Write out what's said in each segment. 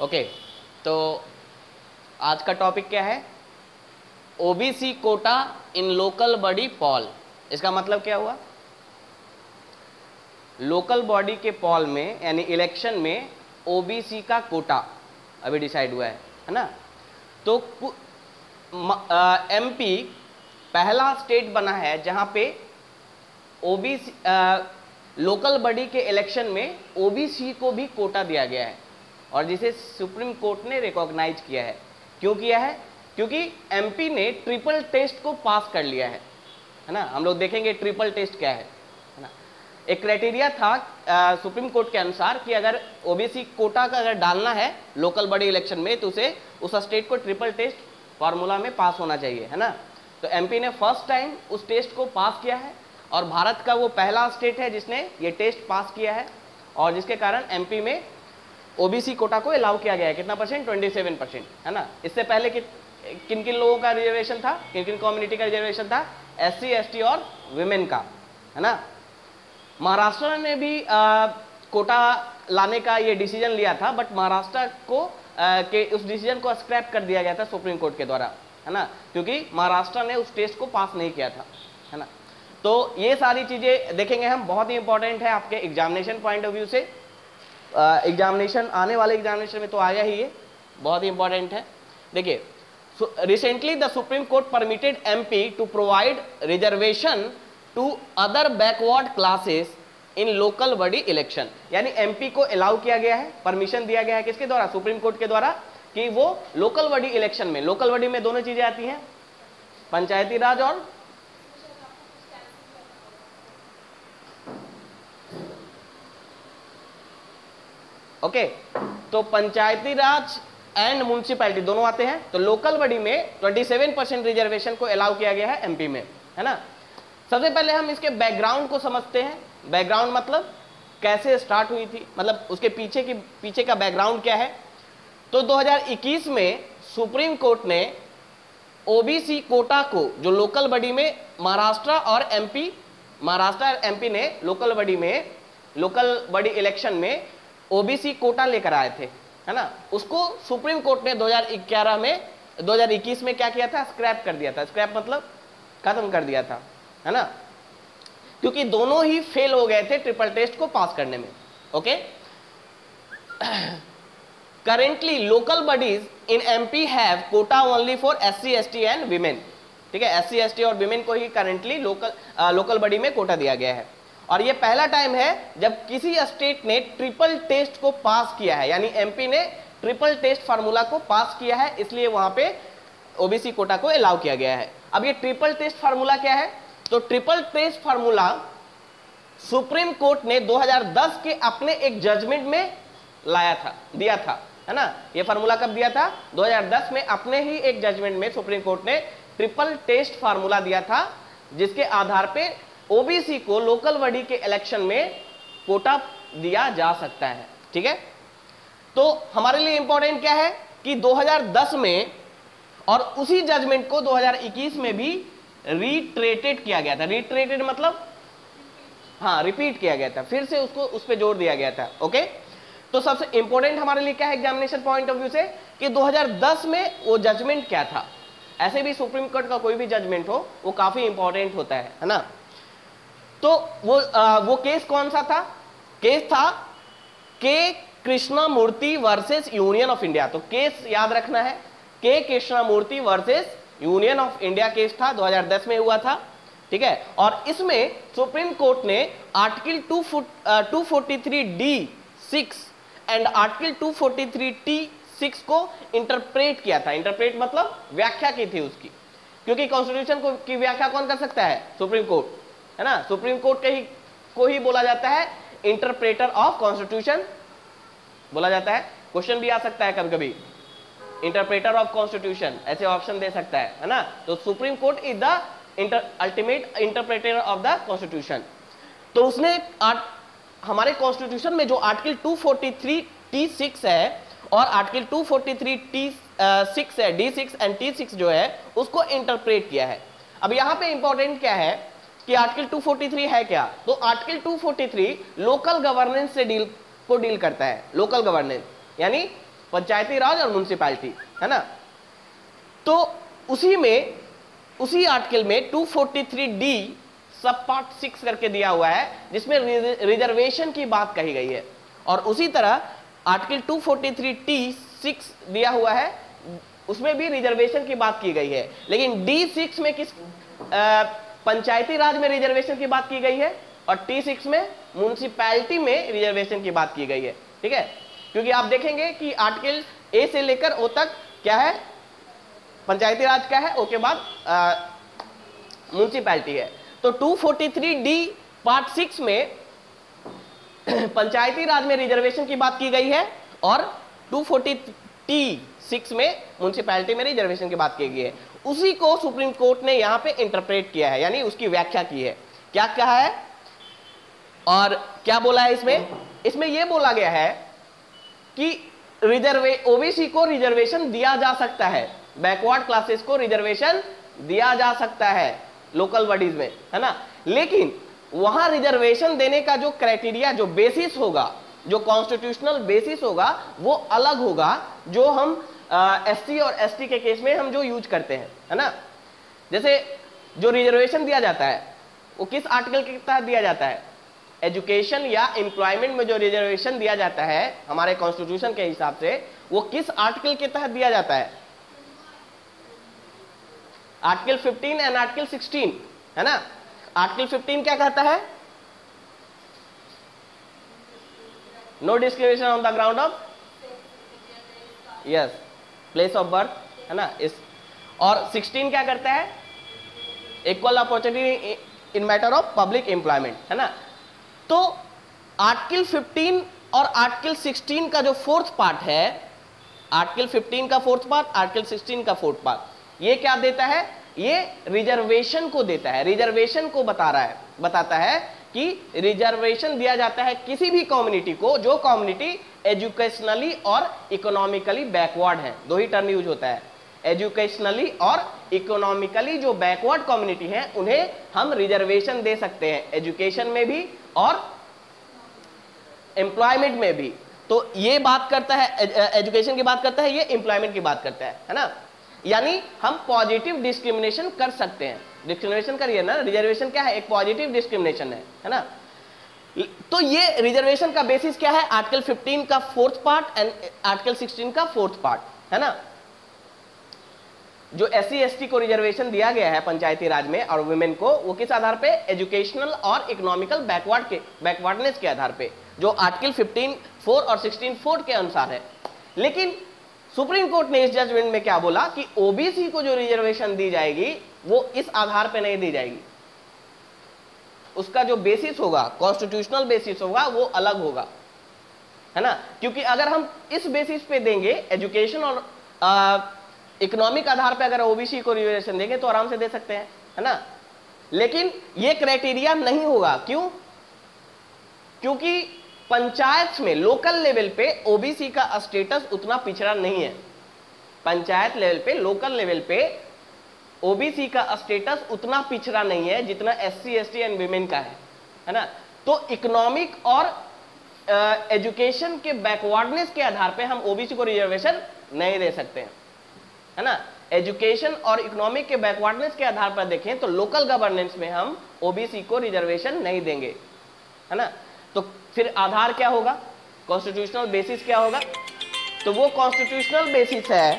Okay, तो आज का टॉपिक क्या है? OBC quota in local body poll. इसका मतलब क्या हुआ? लोकल बॉडी के पॉल में यानी इलेक्शन में ओबीसी का कोटा अभी डिसाइड हुआ है ना। तो एमपी पहला स्टेट बना है जहां पे ओबीसी लोकल बॉडी के इलेक्शन में ओबीसी को भी कोटा दिया गया है और जिसे सुप्रीम कोर्ट ने रिकॉग्नाइज किया है। क्यों किया है? क्योंकि एमपी ने ट्रिपल टेस्ट को पास कर लिया है ना। हम लोग देखेंगे ट्रिपल टेस्ट क्या है ना। एक क्राइटेरिया था सुप्रीम कोर्ट के अनुसार कि अगर ओबीसी कोटा का अगर डालना है लोकल बॉडी इलेक्शन में तो उसे उस स्टेट को ट्रिपल टेस्ट फार्मूला में पास होना चाहिए, है ना। तो एमपी ने फर्स्ट टाइम उस टेस्ट को पास किया है और भारत का वो पहला स्टेट है जिसने ये टेस्ट पास किया है और जिसके कारण एमपी में ओबीसी कोटा को अलाउ किया गया है। कितना परसेंट? 27%, है ना। इससे पहले किन किन लोगों का रिजर्वेशन था, किन किन कम्युनिटी का रिजर्वेशन था? एससी, एसटी और विमेन का, है ना। महाराष्ट्र ने भी कोटा लाने का ये डिसीजन लिया था, बट महाराष्ट्र को के उस डिसीजन को स्क्रैप कर दिया गया था सुप्रीम कोर्ट के द्वारा, है ना, क्योंकि महाराष्ट्र ने उस टेस्ट को पास नहीं किया था, है ना। तो ये सारी चीजें देखेंगे हम, बहुत ही इंपॉर्टेंट है आपके एग्जामिनेशन पॉइंट ऑफ व्यू से। एग्जामिनेशन आने वाले एग्जामिनेशन में तो आया ही, ये बहुत ही इंपॉर्टेंट है। देखिए, recently the Supreme Court permitted MP to provide reservation to other backward classes in local body election. यानी एमपी को अलाउ किया गया है, परमिशन दिया गया है किसके द्वारा? सुप्रीम कोर्ट के द्वारा, कि वो लोकल बॉडी इलेक्शन में, लोकल बॉडी में दोनों चीजें आती हैं, पंचायती राज और ओके तो पंचायती राज एंड म्युनिसिपैलिटी दोनों आते हैं। तो लोकल बॉडी में 27% रिजर्वेशन को अलाउ किया गया है एमपी में, है ना। सबसे पहले हम इसके बैकग्राउंड को समझते हैं। बैकग्राउंड मतलब कैसे स्टार्ट हुई थी, मतलब उसके पीछे का बैकग्राउंड क्या है। तो 2021 में सुप्रीम कोर्ट ने ओबीसी कोटा को, जो लोकल बॉडी में महाराष्ट्र और एमपी ने लोकल बॉडी इलेक्शन में ओबीसी कोटा लेकर आए थे, है ना। उसको सुप्रीम कोर्ट ने 2021 में क्या किया था? स्क्रैप कर दिया था। स्क्रैप मतलब खत्म कर दिया था, है ना, क्योंकि दोनों ही फेल हो गए थे ट्रिपल टेस्ट को पास करने में। Okay, currently local bodies in MP have quota only for SC, ST and women. ठीक है, एससी, एसटी और विमेन को ही करेंटली लोकल बॉडी में कोटा दिया गया है। और ये पहला टाइम है जब किसी स्टेट ने ट्रिपल टेस्ट को पास किया है, यानी एमपी ने ट्रिपल टेस्ट फार्मूला को पास किया है, इसलिए वहां पे ओबीसी कोटा को अलाउ किया गया है। अब ये ट्रिपल टेस्ट फार्मूला क्या है? तो triple test formula Supreme court ने 2010 के अपने एक जजमेंट में दिया था, है ना। ये फार्मूला कब दिया था? 2010 में अपने ही एक जजमेंट में सुप्रीम कोर्ट ने ट्रिपल टेस्ट फार्मूला दिया था, जिसके आधार पे ओबीसी को लोकल बॉडी के इलेक्शन में कोटा दिया जा सकता है। ठीक है, तो हमारे लिए इंपॉर्टेंट क्या है कि 2010 में और उसी जजमेंट को 2021 में भी रिट्रेटेड किया गया था। रिट्रेटेड मतलब रिपीट किया गया था, फिर से उसको उस पर जोर दिया गया था। ओके, तो सबसे इंपॉर्टेंट हमारे लिए क्या है एग्जामिनेशन पॉइंट ऑफ व्यू से कि 2010 में वो जजमेंट क्या था। ऐसे भी सुप्रीम कोर्ट का कोई भी जजमेंट हो वो काफी इंपॉर्टेंट होता है ना। तो वो केस कौन सा था? केस था K Krishnamurthy versus Union of India. तो केस याद रखना है, K Krishnamurthy versus Union of India case था, 2010 में हुआ था। ठीक है, और इसमें सुप्रीम कोर्ट ने article 243D6 and article 243T6 को इंटरप्रेट किया था। इंटरप्रेट मतलब व्याख्या की थी उसकी, क्योंकि कॉन्स्टिट्यूशन की व्याख्या कौन कर सकता है? सुप्रीम कोर्ट, है ना। सुप्रीम कोर्ट को ही बोला जाता है इंटरप्रेटर ऑफ कॉन्स्टिट्यूशन बोला जाता है। क्वेश्चन भी आ सकता है कभी कभी, इंटरप्रेटर ऑफ कॉन्स्टिट्यूशन, ऐसे ऑप्शन दे सकता है ना। तो supreme court is the ultimate interpreter of the constitution. तो उसने हमारे कॉन्स्टिट्यूशन में जो आर्टिकल 243T6 है और आर्टिकल 243T6 है, D6 एंड T6 जो है उसको इंटरप्रेट किया है। अब यहां पे इंपॉर्टेंट क्या है कि आर्टिकल 243 है क्या? तो आर्टिकल 243 लोकल गवर्नेंस से डील करता है। लोकल गवर्नेंस यानी पंचायती राज और म्युनिसिपैलिटी, है ना। तो उसी आर्टिकल में 243D सब पार्ट 6 करके दिया हुआ है, जिसमें रिजर्वेशन की बात कही गई है। और उसी तरह आर्टिकल 243T6 दिया हुआ है, उसमें भी रिजर्वेशन की बात की गई है। लेकिन D6 में किस पंचायती राज में रिजर्वेशन की बात की गई है, और T6 में म्युनिसिपैलिटी में रिजर्वेशन की बात की गई है। ठीक है, क्योंकि आप देखेंगे कि आर्टिकल ए से लेकर ओ तक क्या है, पंचायती राज का है, ओके बाद म्युनिसिपैलिटी है। तो 243D पार्ट 6 में पंचायती राज में रिजर्वेशन की बात की गई है, और 240T6 में म्युनिसिपैलिटी में रिजर्वेशन की बात की गई है। उसी को सुप्रीम कोर्ट ने यहां पे इंटरप्रेट किया है, यानी उसकी व्याख्या की है। क्या कहा है और क्या बोला है इसमें यह बोला गया है कि ओबीसी को रिजर्वेशन दिया जा सकता है, बैकवर्ड क्लासेस को रिजर्वेशन दिया जा सकता है लोकल बॉडीज में, है ना। लेकिन वहां रिजर्वेशन देने का जो क्राइटेरिया, जो बेसिस होगा, जो कॉन्स्टिट्यूशनल बेसिस होगा, वो अलग होगा जो हम एससी और एसटी के केस में हम जो यूज करते हैं, है ना। जैसे जो रिजर्वेशन दिया जाता है वो किस आर्टिकल के तहत दिया जाता है, एजुकेशन या एम्प्लॉयमेंट में जो रिजर्वेशन दिया जाता है हमारे कॉन्स्टिट्यूशन के हिसाब से, वो किस आर्टिकल के तहत दिया जाता है, आर्टिकल 15 एंड आर्टिकल 16, है ना। आर्टिकल 15 क्या कहता है, no discrimination on the ground of yes place of birth, है ना। इस और 16 क्या करता है, equal opportunity in matter of public employment, है ना। तो आर्टिकल 15 और आर्टिकल 16 का जो फोर्थ पार्ट है, आर्टिकल 15 का फोर्थ पार्ट, आर्टिकल 16 का फोर्थ पार्ट, ये क्या देता है, ये रिजर्वेशन को देता है, रिजर्वेशन को बताता है कि रिजर्वेशन दिया जाता है किसी भी कम्युनिटी को जो कम्युनिटी एजुकेशनली और इकोनॉमिकली बैकवर्ड है। दो ही टर्म यूज होता है, एजुकेशनली और इकोनॉमिकली जो बैकवर्ड कम्युनिटी है उन्हें हम रिजर्वेशन दे सकते हैं, एजुकेशन में भी और एम्प्लॉयमेंट में भी। तो ये बात करता है, एजुकेशन की बात करता है, ये एम्प्लॉयमेंट की बात करता है ना। यानी हम पॉजिटिव डिस्क्रिमिनेशन कर सकते हैं, डिस्क्रिमिनेशन करिए ना, रिजर्वेशन क्या है, एक पॉजिटिव डिस्क्रिमिनेशन है ना। तो ये रिजर्वेशन का बेसिस क्या है, आर्टिकल 15 का फोर्थ पार्ट एंड आर्टिकल 16 का फोर्थ पार्ट, है ना। जो एससी एसटी को रिजर्वेशन दिया गया है पंचायती राज में और वुमेन को, वो किस आधार पे, एजुकेशनल और इकोनॉमिकल बैकवर्डनेस के आधार पे, जो आर्टिकल 15(4) और 16(4) के अनुसार है। लेकिन सुप्रीम कोर्ट ने इस जजमेंट में क्या बोला कि ओबीसी को जो रिजर्वेशन दी जाएगी वो इस आधार पे नहीं दी जाएगी, उसका जो बेसिस होगा, कॉन्स्टिट्यूशनल बेसिस होगा, वो अलग होगा, है ना। क्योंकि अगर हम इस बेसिस पे देंगे, एजुकेशन और इकोनॉमिक आधार पे अगर ओबीसी को रिजर्वेशन देंगे तो आराम से दे सकते हैं, है ना। लेकिन ये क्राइटेरिया नहीं होगा, क्यों, क्योंकि पंचायत में लोकल लेवल पे ओबीसी का स्टेटस उतना पिछड़ा नहीं है। पंचायत लेवल पे, लोकल लेवल पे ओबीसी का स्टेटस उतना पिछड़ा नहीं है जितना एससी एसटी एंड विमेन का है ना। तो इकोनॉमिक और एजुकेशन के बैकवर्डनेस के आधार पे हम ओबीसी को रिजर्वेशन नहीं दे सकते हैं, है ना। एजुकेशन और इकोनॉमिक के बैकवर्डनेस के आधार पर देखें तो लोकल गवर्नेंस में हम ओबीसी को रिजर्वेशन नहीं देंगे, है ना। तो फिर आधार क्या होगा, कॉन्स्टिट्यूशनल बेसिस क्या होगा, तो वो कॉन्स्टिट्यूशनल बेसिस है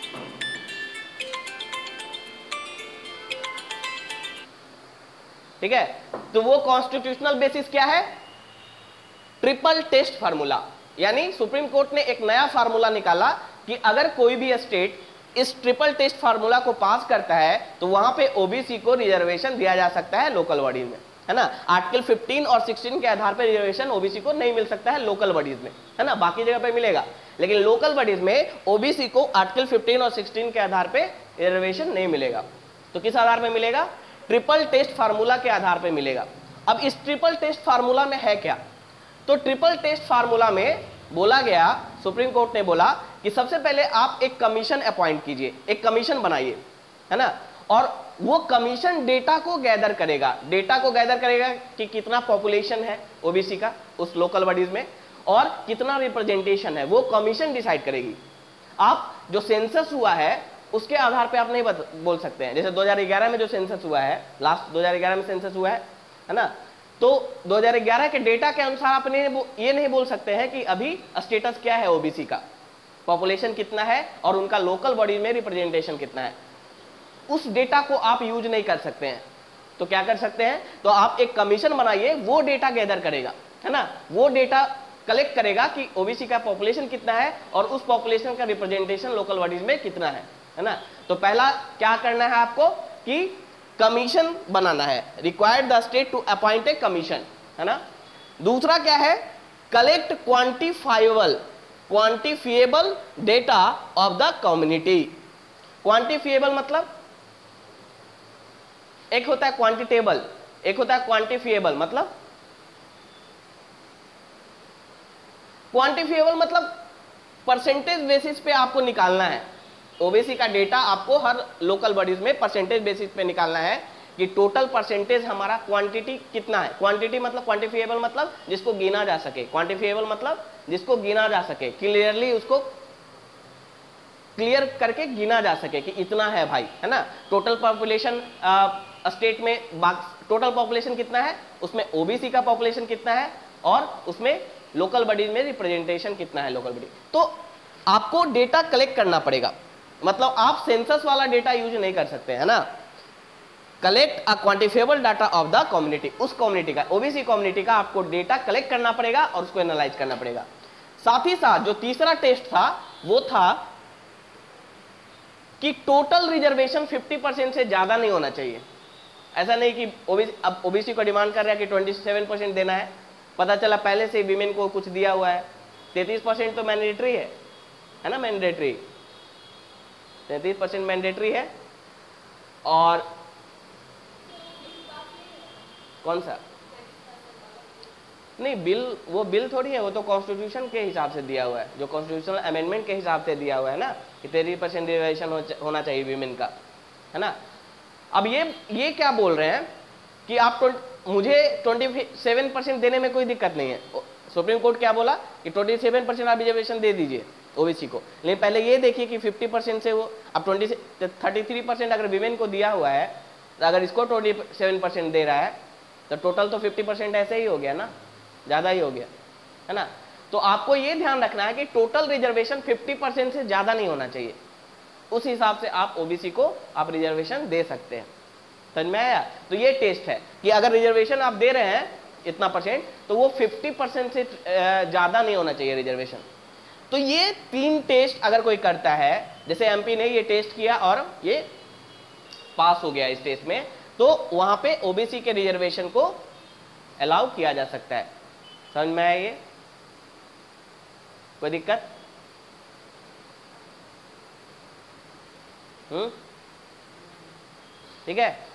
ठीक है। तो वो कॉन्स्टिट्यूशनल बेसिस क्या है, ट्रिपल टेस्ट फार्मूला। यानी सुप्रीम कोर्ट ने एक नया फार्मूला निकाला कि अगर कोई भी स्टेट इस ट्रिपल टेस्ट फार्मूला को पास करता है तो वहां पे ओबीसी को रिजर्वेशन दिया जा सकता है लोकल बॉडीज में, है ना। आर्टिकल 15 और 16 के आधार पर रिजर्वेशन ओबीसी को नहीं मिल सकता है लोकल बॉडीज में, है ना, बाकी जगह पे मिलेगा। लेकिन लोकल बॉडीज में ओबीसी को आर्टिकल 15 और 16 के आधार पे रिजर्वेशन नहीं मिलेगा। तो किस आधार पे मिलेगा, ट्रिपल टेस्ट फार्मूला के आधार पे मिलेगा। अब इस ट्रिपल टेस्ट फार्मूला में है क्या, तो ट्रिपल टेस्ट फार्मूला में बोला गया, सुप्रीम कोर्ट ने बोला कि सबसे पहले आप एक कमीशन अपॉइंट कीजिए, एक कमीशन बनाइए, है ना। और वो कमीशन डेटा को गैदर करेगा, कि कितना पॉपुलेशन है ओबीसी का उस लोकल बॉडीज में, और कितना रिप्रेजेंटेशन है वो कमीशन डिसाइड करेगी। आप जो सेंसस हुआ है उसके आधार पे आप नहीं बोल सकते हैं। जैसे 2011 में जो सेंसस हुआ है, लास्ट 2011 में सेंसस हुआ है ना, तो 2011 के डेटा के अनुसार आप ये नहीं बोल सकते हैं कि अभी स्टेटस क्या है ओबीसी का, पॉपुलेशन कितना है और उनका लोकल बॉडी में रिप्रेजेंटेशन कितना है, उस डेटा को आप यूज नहीं कर सकते हैं। तो क्या कर सकते हैं, तो आप एक कमीशन बनाइए, वो डेटा गैदर करेगा, है ना, वो डेटा कलेक्ट करेगा कि ओबीसी का पॉपुलेशन कितना है और उस पॉपुलेशन का रिप्रेजेंटेशन लोकल बॉडीज में कितना है ना। तो पहला क्या करना है आपको कि कमीशन बनाना है, required the state to appoint a commission, है ना। दूसरा क्या है, collect quantifiable data of the community. Quantifiable मतलब एक होता है क्वांटिटेबल, एक होता है क्वांटिफिएबल। मतलब क्वांटिफिएबल मतलब परसेंटेज बेसिस पे आपको निकालना है। ओबीसी का डेटा आपको हर लोकल बॉडीज में परसेंटेज बेसिस पे निकालना है कि टोटल परसेंटेज हमारा क्वांटिटी कितना है। क्वांटिटी मतलब क्वांटिफिएबल मतलब जिसको गिना जा सके, क्वांटिफिएबल मतलब जिसको गिना जा सके, क्लियरली उसको क्लियर करके गिना जा सके कि इतना है भाई, है ना। टोटल पॉपुलेशन स्टेट में टोटल पॉपुलेशन कितना है, उसमें ओबीसी का पॉपुलेशन कितना है और उसमें लोकल बॉडीज में रिप्रेजेंटेशन कितना है लोकल बॉडी। तो आपको डेटा कलेक्ट करना पड़ेगा, मतलब आप सेंसस वाला डेटा यूज नहीं कर सकते, है ना। Collect a quantifiable data of the community, उस कम्युनिटी का, ओबीसी कम्युनिटी का आपको डेटा कलेक्ट करना पड़ेगा और उसको एनालाइज करना पड़ेगा। साथ ही साथ जो तीसरा टेस्ट था वो था कि टोटल रिजर्वेशन 50% से ज्यादा नहीं होना चाहिए। ऐसा नहीं कि अब ओबीसी को डिमांड कर रहा है कि 27% देना है, पता चला पहले से वीमेन को कुछ दिया हुआ है। 33% तो मैंडेटरी है ना, मैंडेटरी 33% मैंडेटरी है। और कौन सा नहीं, बिल, वो बिल थोड़ी है, वो तो कॉन्स्टिट्यूशन के हिसाब से दिया हुआ है, जो कॉन्स्टिट्यूशनल अमेंडमेंट के हिसाब से दिया हुआ है ना कि 33% रिजर्वेशन होना चाहिए वीमेन का, है ना। अब ये क्या बोल रहे हैं कि आप मुझे 27% देने में कोई दिक्कत नहीं है। सुप्रीम कोर्ट क्या बोला कि 27% आप रिजर्वेशन दे दीजिए ओबीसी को, लेकिन पहले ये देखिए कि 50% से वो अब 33% अगर वीमेन को दिया हुआ है, तो अगर इसको 27% दे रहा है तो टोटल तो 50% ऐसे ही हो गया ना, ज़्यादा ही हो गया, है ना। तो आपको ये ध्यान रखना है कि टोटल रिजर्वेशन 50% से ज़्यादा नहीं होना चाहिए, उस हिसाब से आप ओबीसी को आप रिजर्वेशन दे सकते हैं। समझ में आया। तो ये टेस्ट है कि अगर रिजर्वेशन आप दे रहे हैं इतना परसेंट, तो वो 50% से ज़्यादा नहीं होना चाहिए रिजर्वेशन। तो ये 3 टेस्ट अगर कोई करता है, जैसे एमपी ने ये टेस्ट किया और ये पास हो गया इस टेस्ट में, तो वहां पे ओबीसी के रिजर्वेशन को अलाउ किया जा सकता है। समझ में आया ये, कोई दिक्कत? ठीक है।